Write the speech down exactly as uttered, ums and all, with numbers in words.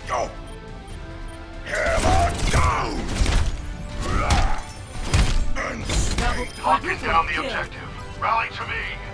Go! Hammer down! And Double stay. Lock it down the objective. Rally to me.